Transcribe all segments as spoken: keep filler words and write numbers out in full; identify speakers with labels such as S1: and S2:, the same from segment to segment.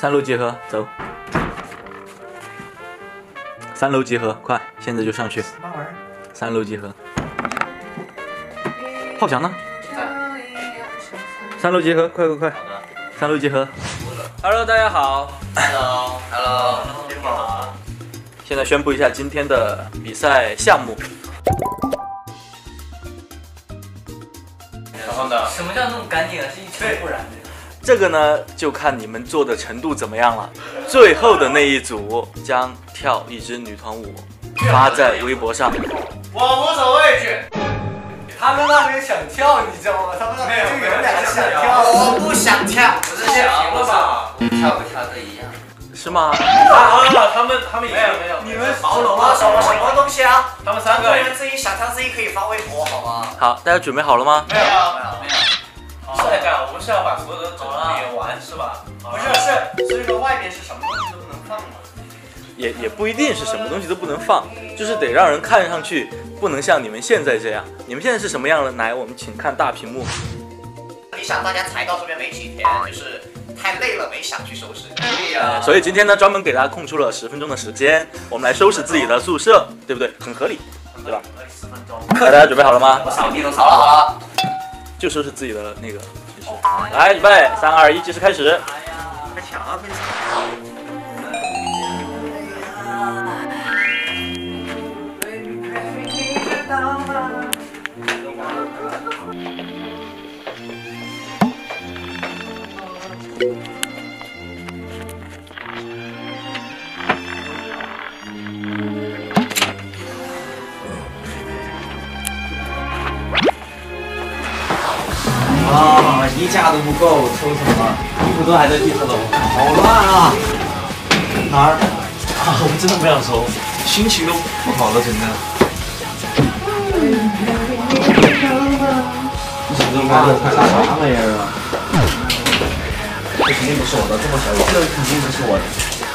S1: 三楼集合，走。三楼集合，快，现在就上去。三楼集合。浩翔呢？三楼集合，快快快！三楼集合。Hello， 大家好。
S2: Hello，Hello，
S1: 你好。现在宣布一下今天的比赛项目。
S2: 然后呢？
S3: 什么叫弄干净啊？是一尘不染的。
S1: 这个呢，就看你们做的程度怎么样了。最后的那一组将跳一支女团舞，发在微博上。
S2: 我无所畏惧。
S3: 他们那边想跳，你知道吗？他们那边就有两个想跳。
S2: 我不想跳，我是想了吧？
S3: 跳不跳都一样。
S1: 是吗？
S2: 啊，他们他们没有没有，
S3: 你们毛龙啊？什么什么东西啊？
S2: 他们三个
S3: 人自己想跳，自己可以发微博，好吗？
S1: 好，大家准备好了吗？
S2: 没有没有没有。是这样，我们是要把所有的整理完是吧？
S3: 不是是，所以说外面是什么东西都不能放嘛。
S1: 也也不一定是什么东西都不能放，就是得让人看上去不能像你们现在这样。你们现在是什么样的？来，我们请看大屏幕。
S3: 你想大家才到这边没几天，就是太累了，没想去收拾。
S2: 对呀。
S1: 所以今天呢，专门给大家空出了十分钟的时间，我们来收拾自己的宿舍，对不对？很合理，对吧？
S3: 十分钟。
S1: 大家准备好了吗？
S3: 我扫地都扫好了。
S1: 就收拾自己的那个。来，预备，三二一，计时开始。
S3: 快抢啊！快抢！
S4: 啊，衣架都不够，抽什么？衣服都还在地上了，好乱啊！哪儿？啊，我真的不想收，心情都不好了，真的。你什么都干的太啥了呀？这肯定不是我的，这么小，这个肯定不是我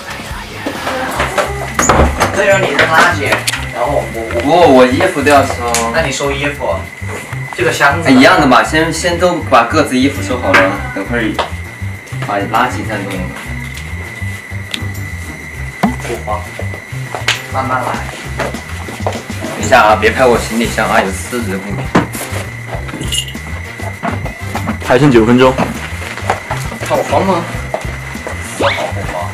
S4: 的。
S3: 这让你扔垃圾，然后我
S4: 不，我衣服都要收。
S3: 那你收衣服。这个箱子
S4: 一样的吧，先先都把各自衣服收好了，等会儿把垃圾再弄。
S3: 不慌，慢慢来。
S4: 等一下啊，别拍我行李箱啊，有丝质物品。
S1: 还剩九分钟。
S4: 好慌吗？
S3: 丝毫不慌。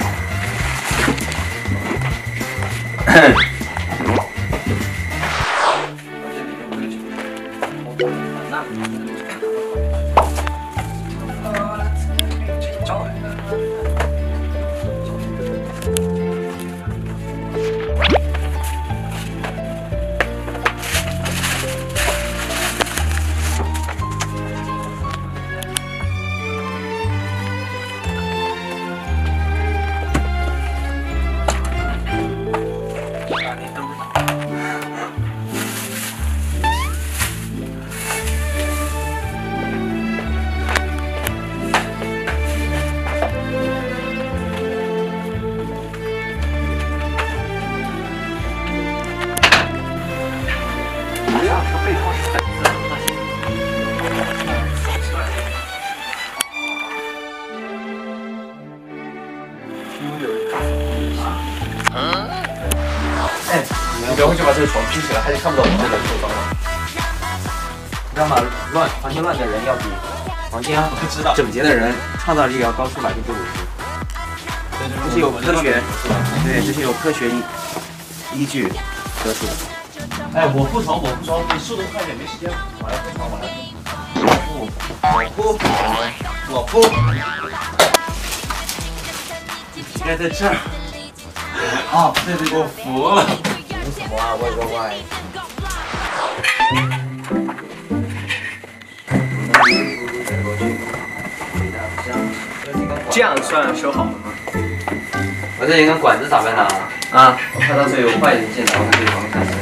S4: 你别回去把这个床拼起来，还得看不到我这个受伤了。你知道吗？乱房间乱的人要比房间整洁的人创造力要高出百分之五十。这是有科学，对，这是有科学依依据得出的。
S2: 哎，我铺床，我铺床，你速度快点，没时间，我要铺床，我来铺。
S4: 我铺，我铺，应该在这儿。哦，对对对，我服了。服什么啊？喂喂喂！
S3: 这样算收好了吗？
S4: 我这一根管子咋办呢？啊，我看到这有坏人进来，我看对方看。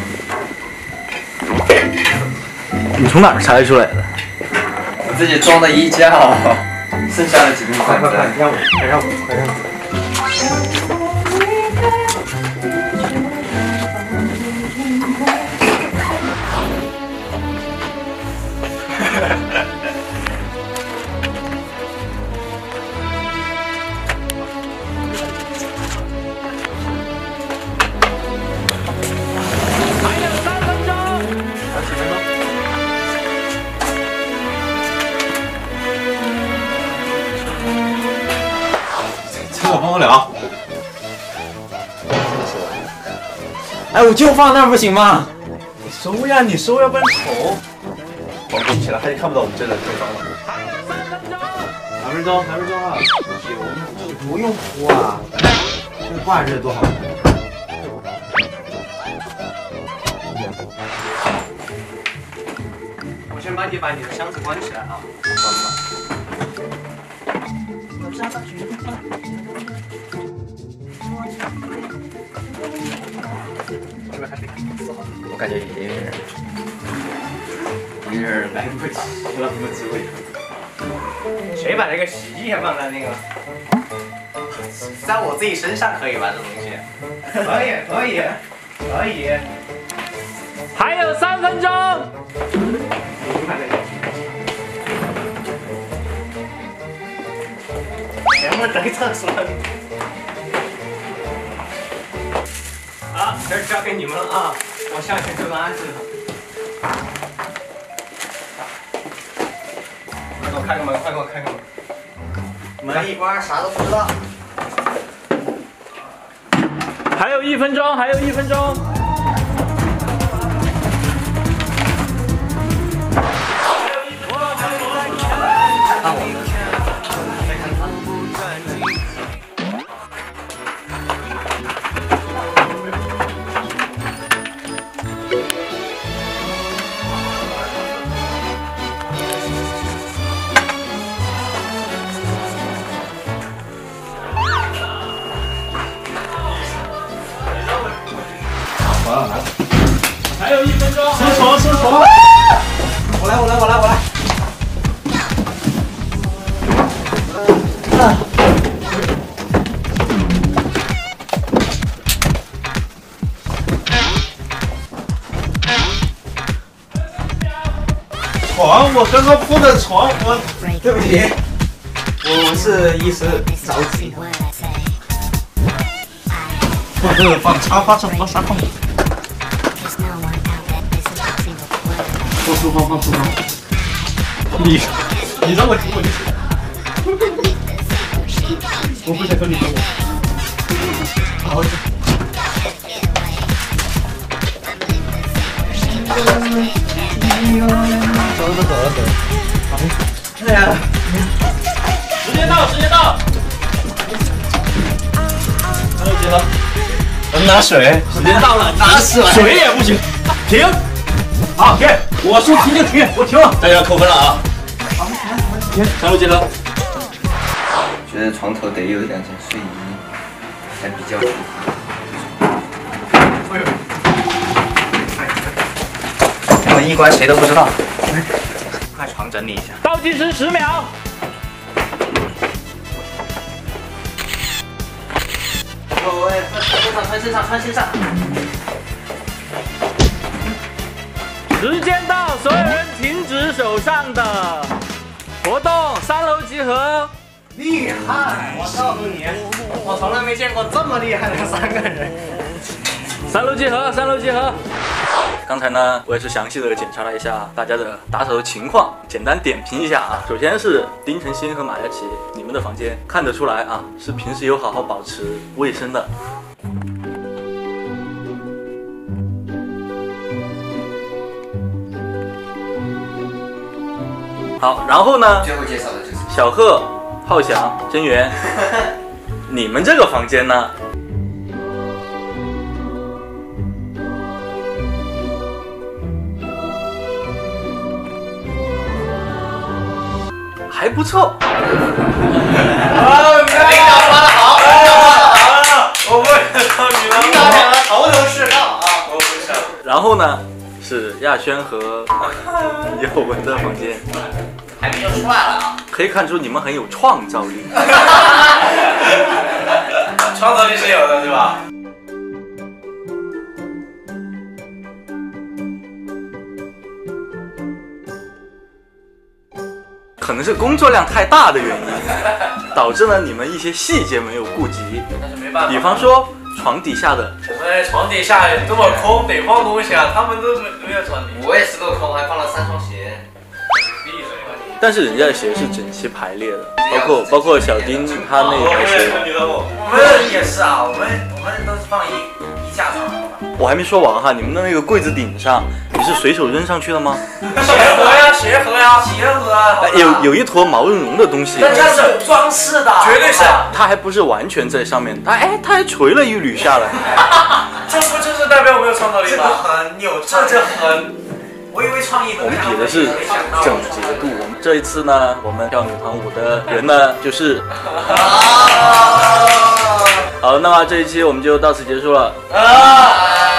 S1: 你从哪儿拆出来的？
S4: 我自己装的衣架，剩下的几根管子。快快快，让我，快让我，快让我。
S2: 了。
S4: 哎，我就放那儿不行吗？
S2: 你收呀，你收，要不然丑。光顾起来，他就看不到我们这人受伤了。
S4: 三分钟，三分钟啊！你不用哭啊，这挂着多好看。
S5: 我先帮你把你的箱子关起来啊。
S4: 我感觉有点，有点来不及了，我机会。
S5: 谁把这个洗衣液放在那个？在我自己身上可以吧？这东西？可以，可以，可以。
S1: 还有三分钟。
S5: 全部等厕所里。啊，这儿交给你们了啊！我下去就垃圾了。快给我开个门！快给我开个门！
S3: 门一关，啥都不知道。
S1: 还有一分钟，还有一分钟。
S5: 看我们。
S1: 还有一分钟，
S2: 吃床吃床，
S4: 我来，我来，我来，我来。
S2: 床，我刚刚铺的床，我
S4: 对不起，我我是一时着急。
S2: 我放沙发上，放沙发。放厨房，放厨房。你，你让我听我就行。我不想跟你说。好。
S4: 走了走了走了。哎呀，
S1: 时间到，时间到。
S2: 还有几了？我拿水。
S1: 时间到了，
S4: 打死了。
S2: 水也不行。停。好，停。我说停就停，我停了。大家扣分了啊！停，上路接了。
S4: 觉得床头得有两件睡衣，才比较舒服。门一关谁都不知道。
S5: 把床整理一下。
S1: 倒计时十秒。
S5: 各位，穿身上，穿身上，穿身上。
S1: 时间到，所有人停止手上的活动，三楼集合。
S5: 厉害！我告诉你，我从来没见过这么厉害的三个人。
S1: 三楼集合，三楼集合。刚才呢，我也是详细的检查了一下大家的打扫的情况，简单点评一下啊。首先是丁晨曦和马嘉祺，你们的房间看得出来啊，是平时有好好保持卫生的。好，然后呢，
S3: 最后介绍的就是
S1: 小贺、浩翔、真源，你们这个房间呢？还不错。
S3: 领导说的好，领导说的好，
S2: 我不想当你了。
S3: 领导讲的头头是道啊！
S2: 我不想。
S1: 然后呢，是亚轩和有文的房间，
S3: 还没有出来了啊！
S1: 可以看出你们很有创造力。
S2: 创造力是有的，对吧？
S1: 可能是工作量太大的原因，导致了你们一些细节没有顾及。
S2: 但是没办法。
S1: 比方说床底下的，
S2: 我们床底下这么空，得放东西啊，他们都没没有床底。
S3: 我也是个空，还放了三双鞋。
S2: 闭嘴吧你！
S1: 但是人家的鞋是整齐排列的，包括包括小丁他那一排鞋。
S5: 我们也是啊，我们我们都是放一一架上的。
S1: 我还没说完哈，你们的那个柜子顶上，你是随手扔上去的吗？
S5: 鞋盒呀，鞋盒呀，鞋盒啊，
S1: 有有一坨毛茸茸的东西。
S5: 那这是装饰的，绝对是。
S1: 它还不是完全在上面，它哎，它还垂了一缕下来。
S5: 这不就是代表我们有创造力吗？这个很有，这就很。我以为创意。
S1: 我们比的是整洁度。我们这一次呢，我们跳女团舞的人呢，就是。好，那么这一期我们就到此结束了。啊